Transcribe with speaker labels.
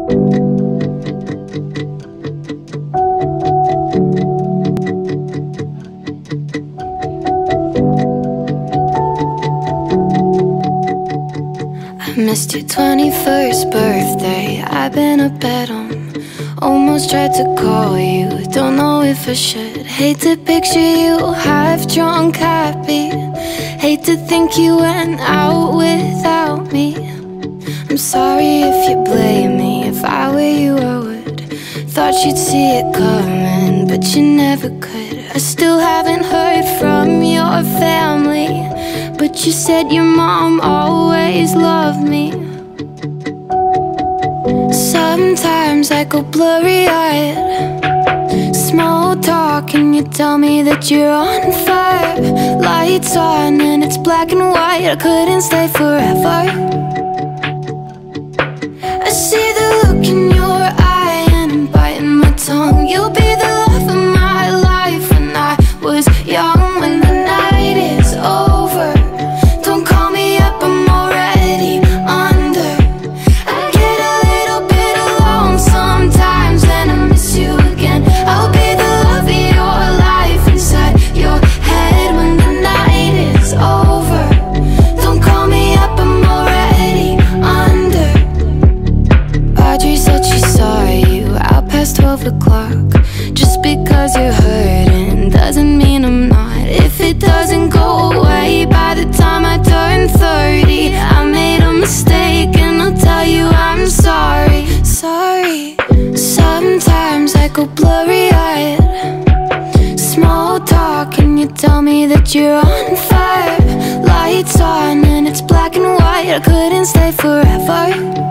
Speaker 1: Missed your 21st birthday, I've been up at home. Almost tried to call you, don't know if I should. Hate to picture you half drunk, happy. Hate to think you went out without me. I'm sorry if you blame me, if I were you I would. Thought you'd see it coming, but you never could. I still haven't heard from your family, but you said your mom always loved me. Sometimes I go blurry-eyed, small talk and you tell me that you're on fire. Lights on and it's black and white, I couldn't stay forever. I see the look in your eye and I'm biting my tongue. You'll be the love of my life when I was young. When the night is over, don't call me up, I'm already under. I get a little bit alone sometimes and I miss you again. I'll be the love of your life inside your head. When the night is over, don't call me up, I'm already under. Audrey said she saw you out past 12 o'clock. Just because you're hurting doesn't mean I'm not. If it doesn't go away by the time I turn 30, I made a mistake and I'll tell you I'm sorry. Sorry. Sometimes I go blurry-eyed, small talk and you tell me that you're on fire. Lights on and it's black and white, I couldn't stay forever.